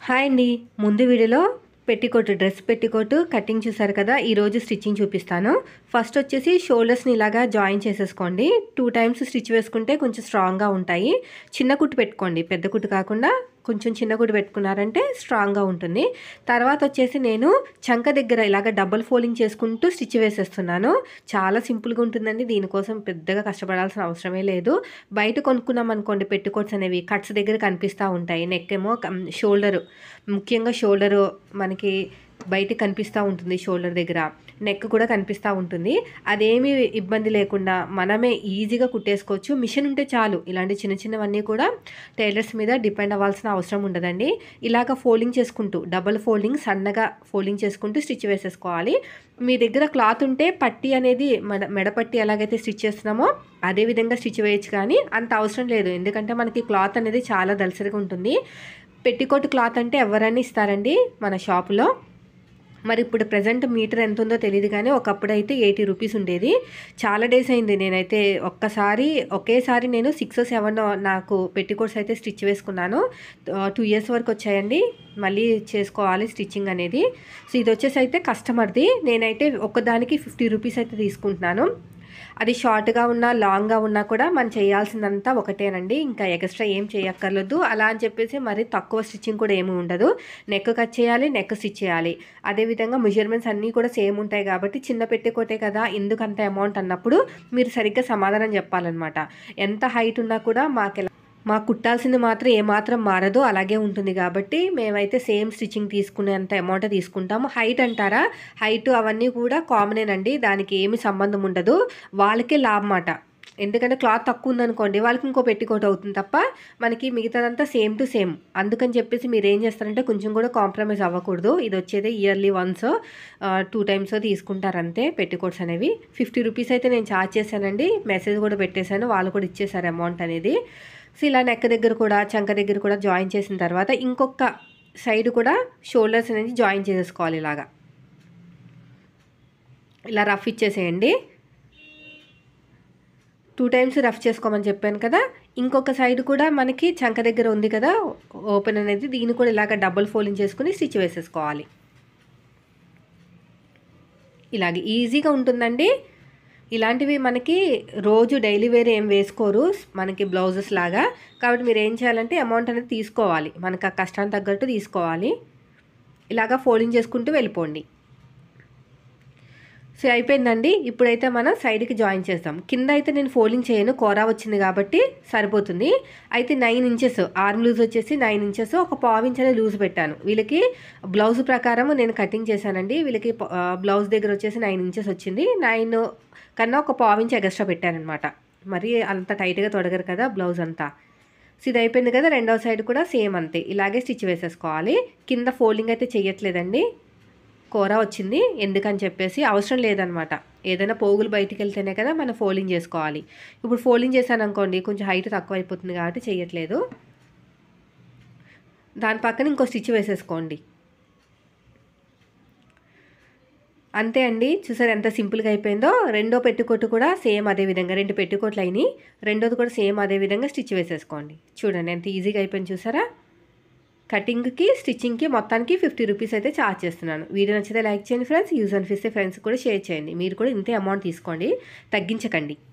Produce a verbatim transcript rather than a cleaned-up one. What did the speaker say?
Hi అండి. ముందు వీడియోలో పెట్టికోట్ డ్రెస్ పెట్టికోట్ కటింగ్ చూసారు కదా. ఈరోజు స్టిచ్చింగ్ చూపిస్తాను. ఫస్ట్ వచ్చేసి షోల్డర్స్ని ఇలాగా జాయిన్ చేసేసుకోండి. టూ టైమ్స్ స్టిచ్ వేసుకుంటే కొంచెం స్ట్రాంగ్గా ఉంటాయి. చిన్న కుట్టు పెట్టుకోండి, పెద్ద కుట్టు కాకుండా కొంచెం చిన్న కుట్టు పెట్టుకున్నారంటే స్ట్రాంగ్గా ఉంటుంది. తర్వాత వచ్చేసి నేను చంక దగ్గర ఇలాగ డబుల్ ఫోల్డింగ్ చేసుకుంటూ స్టిచ్ వేసేస్తున్నాను. చాలా సింపుల్గా ఉంటుందండి. దీనికోసం పెద్దగా కష్టపడాల్సిన అవసరమే లేదు. బయట కొనుక్కున్నాం అనుకోండి పెట్టికోట్స్ అనేవి కట్స్ దగ్గర కనిపిస్తూ ఉంటాయి. నెక్ ఏమో షోల్డరు, ముఖ్యంగా షోల్డరు మనకి బయట కనిపిస్తూ ఉంటుంది. షోల్డర్ దగ్గర నెక్ కూడా కనిపిస్తూ ఉంటుంది. అదేమీ ఇబ్బంది లేకుండా మనమే ఈజీగా కుట్టేసుకోవచ్చు. మిషన్ ఉంటే చాలు. ఇలాంటి చిన్న చిన్నవన్నీ కూడా టైలర్స్ మీద డిపెండ్ అవ్వాల్సిన అవసరం ఉండదండి. ఇలాగ ఫోల్డింగ్ చేసుకుంటూ డబల్ ఫోల్డింగ్ సన్నగా ఫోల్డింగ్ చేసుకుంటూ స్టిచ్ వేసేసుకోవాలి. మీ దగ్గర క్లాత్ ఉంటే పట్టీ అనేది మెడ మెడపట్టి ఎలాగైతే స్టిచ్ చేస్తున్నామో అదే విధంగా స్టిచ్ వేయచ్చు, కానీ అంత అవసరం లేదు. ఎందుకంటే మనకి క్లాత్ అనేది చాలా దలసరిగా ఉంటుంది. పెట్టికోట్ క్లాత్ అంటే ఎవరైనా ఇస్తారండి మన షాపులో. మరి ఇప్పుడు ప్రజెంట్ మీటర్ ఎంత ఉందో తెలియదు, కానీ ఒకప్పుడు అయితే ఎయిటీ రూపీస్ ఉండేది. చాలా డేస్ అయింది నేనైతే ఒక్కసారి ఒకేసారి నేను సిక్స్ సెవెన్ నాకు పెట్టికోట్స్ అయితే స్టిచ్ వేసుకున్నాను. టూ ఇయర్స్ వరకు వచ్చాయండి. మళ్ళీ చేసుకోవాలి స్టిచ్చింగ్ అనేది. సో ఇది వచ్చేసి అయితే కస్టమర్ది. నేనైతే ఒక్కదానికి ఫిఫ్టీ రూపీస్ అయితే తీసుకుంటున్నాను. అది షార్ట్గా ఉన్నా లాంగ్గా ఉన్నా కూడా మనం చేయాల్సిందంతా ఒకటేనండి. ఇంకా ఎక్స్ట్రా ఏం చేయక్కర్లేదు. అలా అని చెప్పేసి మరి తక్కువ స్టిచ్చింగ్ కూడా ఏమీ ఉండదు. నెక్ కట్ చేయాలి, నెక్ స్టిచ్ చేయాలి. అదేవిధంగా మెజర్మెంట్స్ అన్నీ కూడా సేమ్ ఉంటాయి కాబట్టి చిన్న పెట్టికోటే కదా ఎందుకు అంత అమౌంట్ అన్నప్పుడు మీరు సరిగ్గా సమాధానం చెప్పాలన్నమాట. ఎంత హైట్ ఉన్నా కూడా మాకు మాకు కుట్టాల్సింది మాత్రం ఏమాత్రం మారదు, అలాగే ఉంటుంది. కాబట్టి మేమైతే సేమ్ స్టిచ్చింగ్ తీసుకునేంత అమౌంట్ తీసుకుంటాము. హైట్ అంటారా, హైట్ అవన్నీ కూడా కామనేనండి. దానికి ఏమి సంబంధం ఉండదు. వాళ్ళకే లాభం మాట. ఎందుకంటే క్లాత్ తక్కువ ఉందనుకోండి వాళ్ళకి ఇంకో పెట్టికోట్ అవుతుంది తప్ప మనకి మిగతాదంతా సేమ్ టు సేమ్. అందుకని చెప్పేసి మీరు ఏం చేస్తారంటే కొంచెం కూడా కాంప్రమైజ్ అవ్వకూడదు. ఇది వచ్చేది ఇయర్లీ వన్స్ టూ టైమ్స్ తీసుకుంటారంతే పెట్టికోట్స్ అనేవి. ఫిఫ్టీ రూపీస్ అయితే నేను ఛార్జ్ చేశానండి. మెసేజ్ కూడా పెట్టేశాను, వాళ్ళు కూడా ఇచ్చేసారు అమౌంట్ అనేది. సో ఇలా నెక్ దగ్గర కూడా చంక దగ్గర కూడా జాయిన్ చేసిన తర్వాత ఇంకొక సైడ్ కూడా షోల్డర్స్ అనేది జాయిన్ చేసేసుకోవాలి. ఇలాగా ఇలా రఫ్ ఇచ్చేసేయండి. టూ టైమ్స్ రఫ్ చేసుకోమని చెప్పాను కదా. ఇంకొక సైడ్ కూడా మనకి చంక దగ్గర ఉంది కదా ఓపెన్ అనేది, దీన్ని కూడా ఇలాగ డబుల్ ఫోల్డింగ్ చేసుకుని స్టిచ్ వేసేసుకోవాలి. ఇలాగే ఈజీగా ఉంటుందండి. ఇలాంటివి మనకి రోజు డైలీ వేర్ ఏం వేసుకోరు మనకి బ్లౌజెస్ లాగా. కాబట్టి మీరు ఏం చేయాలంటే అమౌంట్ అనేది తీసుకోవాలి, మనకు ఆ కష్టానికి తగ్గట్టు తీసుకోవాలి. ఇలాగా ఫోల్డింగ్ చేసుకుంటూ వెళ్ళిపోండి. సో అయిపోయిందండి. ఇప్పుడైతే మనం సైడ్కి జాయిన్ చేస్తాం. కింద అయితే నేను ఫోల్డింగ్ చేయను, కోరా వచ్చింది కాబట్టి సరిపోతుంది. అయితే నైన్ ఇంచెస్ ఆర్మ్ లూజ్ వచ్చేసి నైన్ ఇంచెస్ ఒక పావు ఇంచ్ అనేది లూజ్ పెట్టాను. వీళ్ళకి బ్లౌజ్ ప్రకారం నేను కటింగ్ చేశానండి. వీళ్ళకి బ్లౌజ్ దగ్గర వచ్చేసి నైన్ ఇంచెస్ వచ్చింది. నైన్ కన్నా ఒక పావు ఇంచ్ ఎక్స్ట్రా పెట్టానమాట. మరి అంత టైట్గా తొడగరు కదా బ్లౌజ్ అంతా. సో ఇది అయిపోయింది కదా. రెండవ సైడ్ కూడా సేమ్ అంతే, ఇలాగే స్టిచ్ వేసేసుకోవాలి. కింద ఫోల్డింగ్ అయితే చేయట్లేదండి, కూర వచ్చింది ఎందుకని చెప్పేసి అవసరం లేదనమాట. ఏదైనా పోగులు బయటికి వెళ్తేనే కదా మనం ఫోల్డింగ్ చేసుకోవాలి. ఇప్పుడు ఫోల్డింగ్ చేశాను అనుకోండి కొంచెం హైట్ తక్కువ అయిపోతుంది కాబట్టి చేయట్లేదు. దాని పక్కన ఇంకో స్టిచ్ వేసేసుకోండి. అంతే అండి. చూసారు ఎంత సింపుల్గా అయిపోయిందో. రెండో పెట్టికోట్ కూడా సేమ్ అదే విధంగా రెండు పెట్టికోట్లు అయినాయి. రెండోది కూడా సేమ్ అదే విధంగా స్టిచ్ వేసేసుకోండి. చూడండి ఎంత ఈజీగా అయిపోయింది చూసారా. కటింగ్కి స్టిచ్చింగ్కి మొత్తానికి ఫిఫ్టీ రూపీస్ అయితే ఛార్జ్ చేస్తున్నాను. వీడియో నచ్చితే లైక్ చేయండి ఫ్రెండ్స్. యూజ్ అనిపిస్తే ఫ్రెండ్స్ కూడా షేర్ చేయండి. మీరు కూడా ఇంతే అమౌంట్ తీసుకోండి, తగ్గించకండి.